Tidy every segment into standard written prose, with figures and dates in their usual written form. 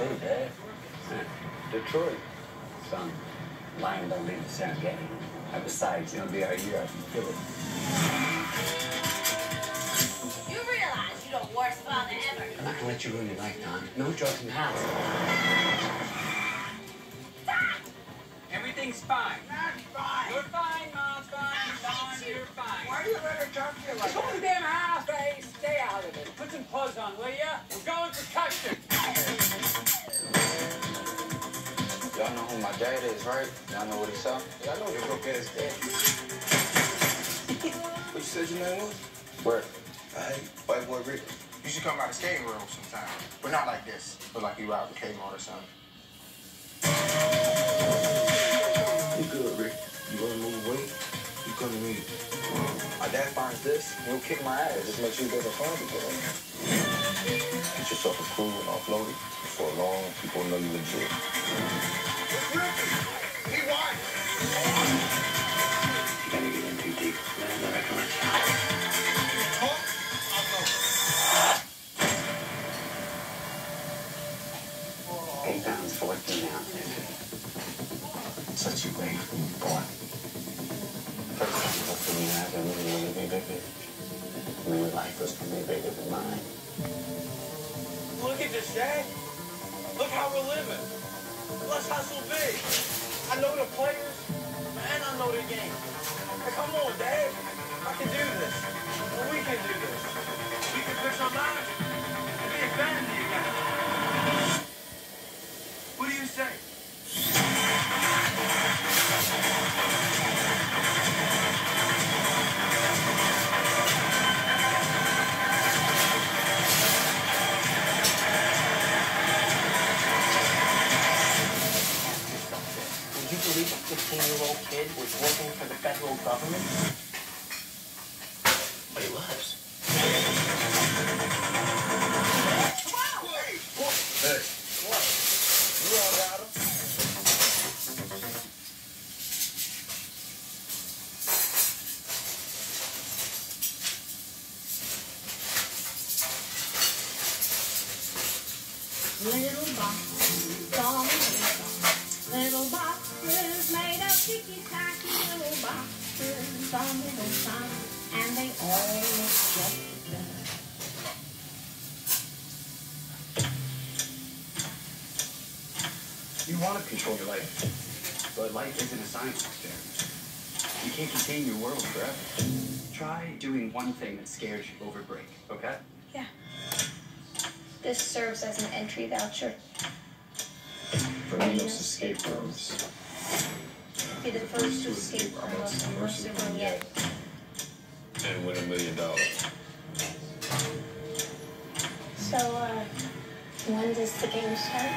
city, Dad. Detroit. Son, Lion don't leave the Serengeti. And besides, it'll be our year. I can feel it. You realize you're the worst father ever. I'm not gonna let you ruin your life, Don. No drugs in the house. Stop! Everything's fine. Not fine. You're fine, Mom. Fine. Don, you're fine. Why do you let her talk to you like Go to that? the damn house, Ray. Stay out of it. Put some clothes on, will ya? We're going for custard. Y'all know who my dad is, right? Y'all know what he saw? I know you're gonna get his dad. What you said your name was? Where? White boy Rick. You should come by the skating room sometime. But not like this, but like you ride with Kmart or something. You good, Rick? You wanna move weight? You come to me. My dad finds this, he'll kick my ass. Just make sure he doesn't find it, girl. Get yourself approved and offloaded. For long, people know you legit. It's Ricky. He won. You gotta get in too deep. Man, I reckon let's Talk, I'll go. £8.14 out there. Such a great food, boy. First time you looked at me, I said, really be bigger. I mean, your life was gonna be bigger than mine. Look at this, Dad. Look how we're living. Let's hustle big. I know the players, and I know the game. Hey, come on, Dad. I can do this. And we can do this. We can fix our lives and be a family again. What do you say? Would you believe a 15-year-old kid was working for the federal government? But he was. Hey. What? You all got him? Little boxes, little boxes made of ticky-tacky little boxes on little signs, and they all look just the You want to control your life, but life isn't a science experiment. You can't contain your world forever. Try doing one thing that scares you over break, okay? Yeah. This serves as an entry voucher. For Nino's escape rooms. Be the first to escape our most immersive one yet. And win $1 million. So, when does the game start?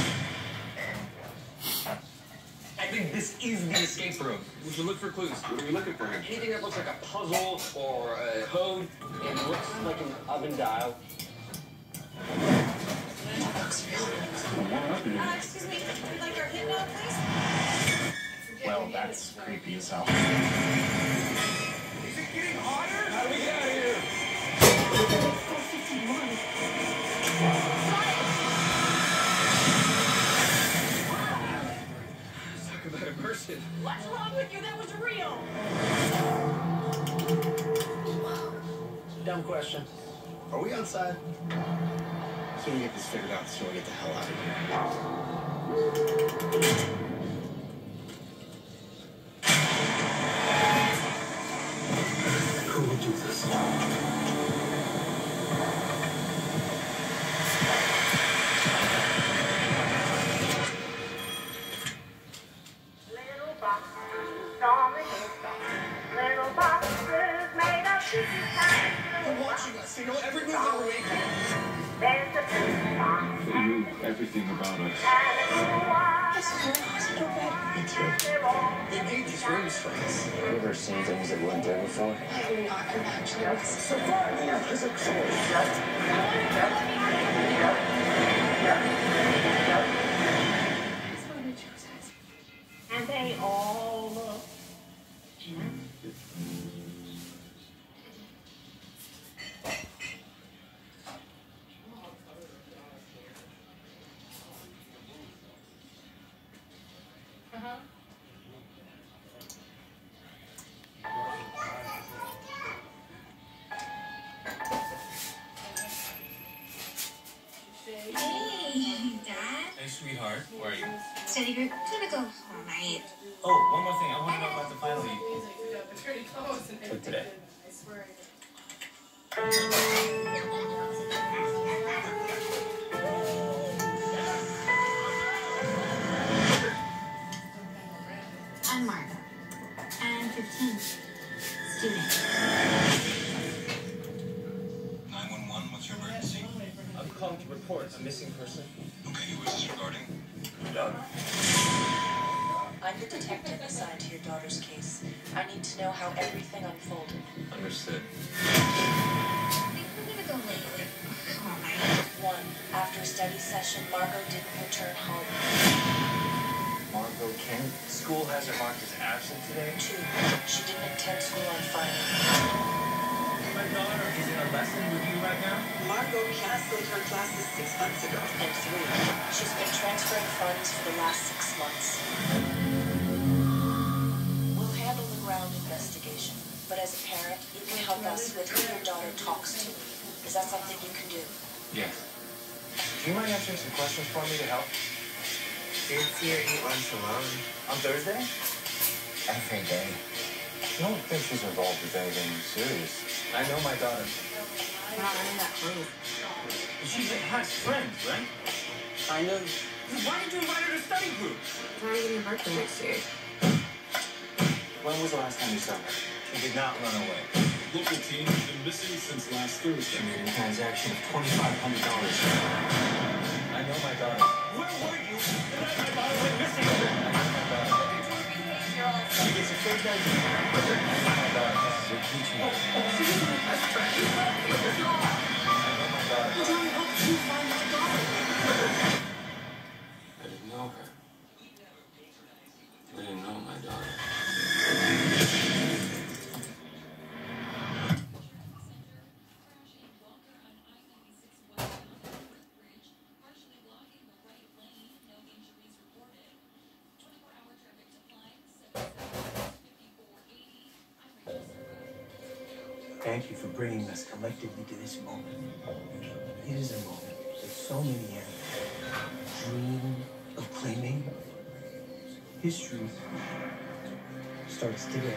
I think this is the escape room. We should look for clues. What are we looking for? Anything that looks like a puzzle or a code. It looks like an oven dial. Excuse me, we'd like our hit note, please? Well, that's creepy as hell. Is it getting hotter? How do we get out of here? Talk about immersive. What's wrong with you? That was real. Dumb question. Are we outside? So we get this figured out so we get the hell out of here. Who would do this? Little boxes on the hilltop. Little boxes made of ticky-tacky They're little watching boxes. us. They know every move that we're making. There's a big box They knew everything about us. and a little wide. This is a hospital bed. They're all They made these rooms for us. Have you ever seen things that weren't there before? I have not imagined this. Surviving is a choice. That's what we chose as. and they all look. Hey, Dad. Hey, sweetheart. Where are you? Study group. Gonna go all night. Oh, one more thing. I want to know about the final you took today. I'm Margo. I'm 15. Student. 911, what's your emergency? I'm calling to report a missing person. Okay, who is this regarding? Your daughter. I'm the detective assigned to your daughter's case. I need to know how everything unfolded. Understood. I think we're gonna go late. All night. 1. After a study session, Margo didn't return home. Margo Kent. School has her marked as absent today. 2. She didn't attend school on Friday. My daughter is in a lesson with you right now? Margo canceled her classes 6 months ago. And 3. She's been transferring funds for the last 6 months. We'll handle the ground investigation. But as a parent, you can help us with who your daughter talks to. Is that something you can do? Yes. Do you mind answering some questions for me to help? Kids here eat lunch alone. On Thursday? Every day. I don't think she's involved with anything serious. I know my daughter. We're not running that close. She has friends, right? I know. Why did you invite her to study group? We're not getting her birthday next year. When was the last time you saw her? She did not run away. Local team has been missing since last Thursday. Made a transaction of $2,500. I know my daughter. Where were you the night my daughter went missing? I know my daughter. She gets a fake ID. I know my daughter. You're teaching her. She's my best friend. I know my daughter. We're trying to help you find my daughter. I didn't know her. I didn't know my daughter. Thank you for bringing us collectively to this moment. It is a moment that so many have dreamed of claiming. History starts today.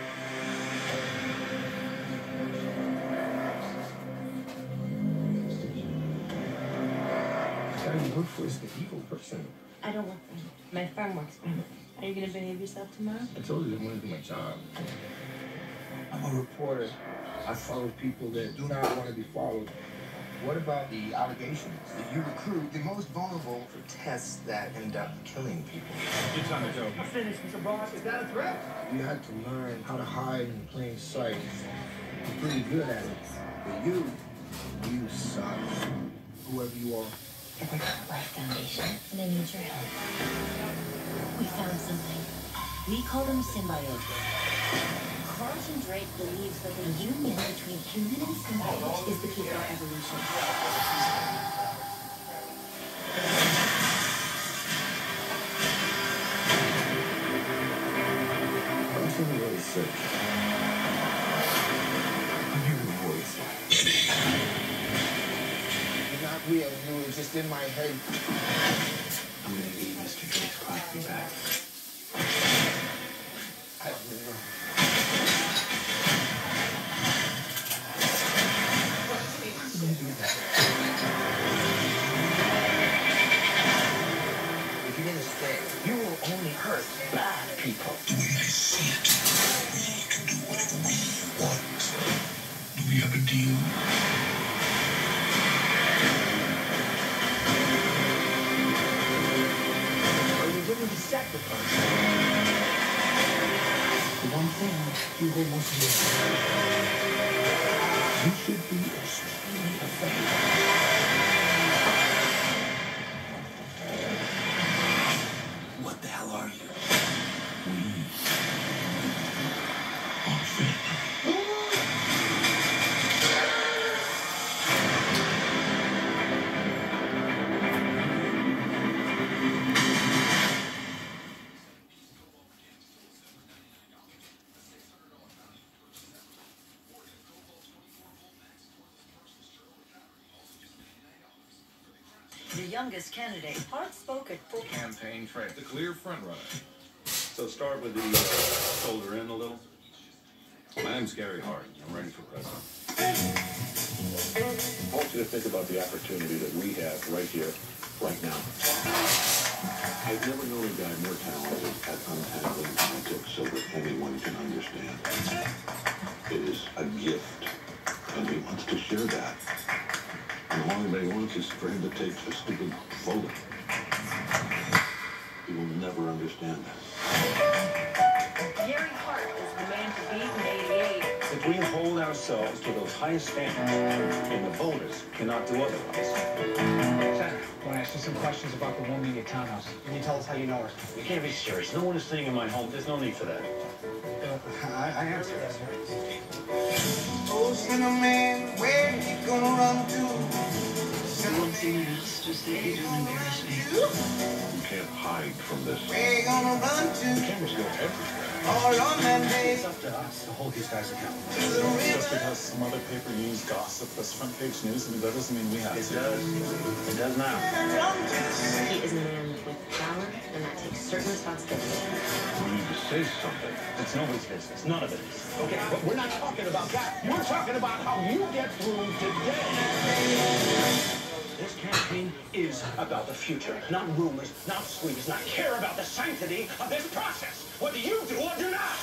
The guy you work for is the evil person. I don't work for him. My firm works for him. Are you gonna behave yourself tomorrow? I told you I want to do my job. I'm a reporter. I follow people that do not want to be followed. What about the allegations that you recruit the most vulnerable for tests that end up killing people? You're trying to joke. I'm finished, Mr. Boss. Is that a threat? You had to learn how to hide in plain sight. You're pretty good at it. But you suck. Whoever you are. At the Life Foundation, and I need your help. We found something. We call them symbiotes. Carlton Drake believes that the union between human and symbiote is the key to our evolution. I'm feeling really sick. I'm hearing a voice. It's not real, you know, it's just in my head. I'm gonna need Mr. Drake's clock back. I don't know. If you're gonna stay, you will only hurt bad people. The way I see it, we can do whatever we want. Do we have a deal? Are you willing to sacrifice the one thing you hold most dear? You should be extremely afraid. What the hell are you? We are family. youngest candidate. Hart spoke at full campaign trail. The clear front runner. So start with the shoulder in a little. My name's Gary Hart. I'm running for president. I want you to think about the opportunity that we have right here, right now. I've never known a guy more talented at untangling politics so that anyone can understand. It is a gift, and he wants to share that. And all anybody wants is for him to take a stupid photo. He will never understand that. Gary Hart is the man to beat in '88. If we hold ourselves to those highest standards, and the voters cannot do otherwise. Senator, I want to ask you some questions about the woman in your townhouse. Can you tell us how you know her? You can't be serious. No one is staying in my home. There's no need for that. I am serious. Oh, cinnamon, where you gonna run to? One thing else, just that you don't embarrass me. You can't hide from this. Where you gonna run to? The cameras go everywhere. All on that day. It's up to us to hold these guys accountable. Just because some other paper used gossip as front page news, I mean, that doesn't mean we have to. It does. It does now. He is a man with power, and that takes certain responsibility. You need to say something. It's nobody's business. None of it is. Okay, but we're not talking about that. We're talking about how you get through today. This campaign is about the future, not rumors, not sweeps, not care about the sanctity of this process, whether you do or do not.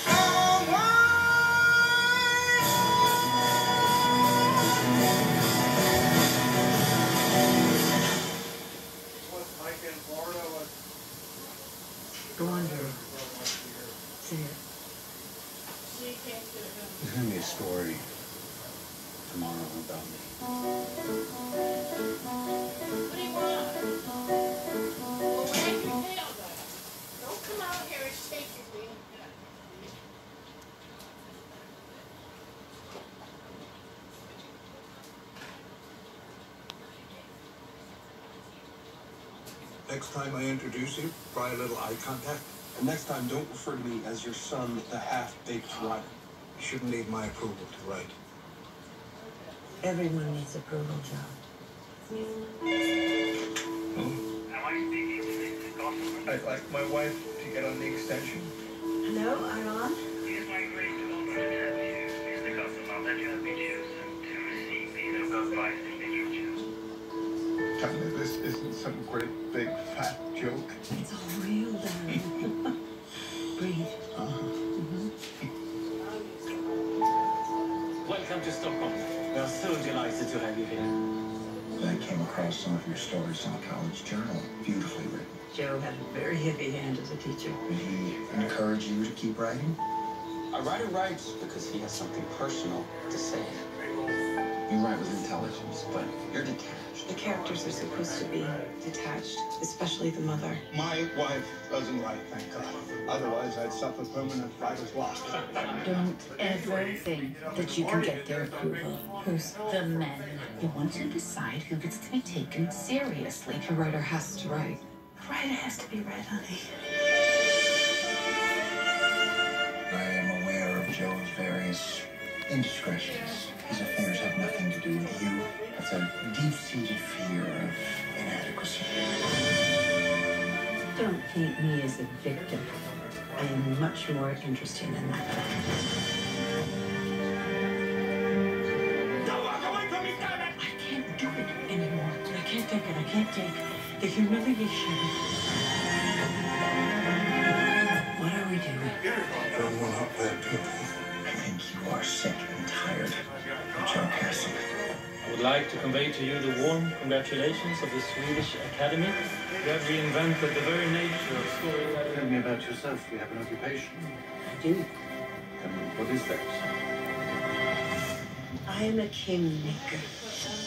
Mike in Florida? Go on, Gary. Say it. There's going to be a story tomorrow about me. What do you want? Well, where can you tell that? Don't come out here and shake your thing. Next time I introduce you, try a little eye contact. And next time, don't refer to me as your son, the half-baked writer. You shouldn't need my approval to write. Everyone needs approval, Joe. I'd like my wife to get on the extension. Hello, I'm on. Here's my great alternative to Mr. Gossamer that you have been chosen to receive the Nobel Prize in Literature. Tell me this isn't some great big fat joke. It's all real, darling. Breathe. Welcome to Stockholm. We are so delighted to have you here. I came across some of your stories in the college journal. Beautifully written. Joe had a very heavy hand as a teacher. Did he encourage you to keep writing? A writer writes because he has something personal to say. You write with intelligence, but you're detached. The characters are supposed to be detached, especially the mother. My wife doesn't write, thank God. Otherwise, I'd suffer permanent writer's block. Don't ever think that you can get their approval. Who's the men? You want to decide who gets to be taken seriously. A writer has to write. A writer has to be read, honey. I am aware of Joe's various indiscretions. His affairs have nothing to do with you. It's a deep-seated fear of inadequacy. Don't paint me as a victim. I am much more interesting than that. Don't walk away from me, damn it! I can't do it anymore. I can't take it. I can't take the humiliation. What are we doing? Don't one up there, too. I think you are sick and tired of Joe Castle. I would like to convey to you the warm congratulations of the Swedish Academy. You have reinvented the very nature of storytelling. Tell me about yourself. Do you have an occupation? I do. And what is that? I am a kingmaker.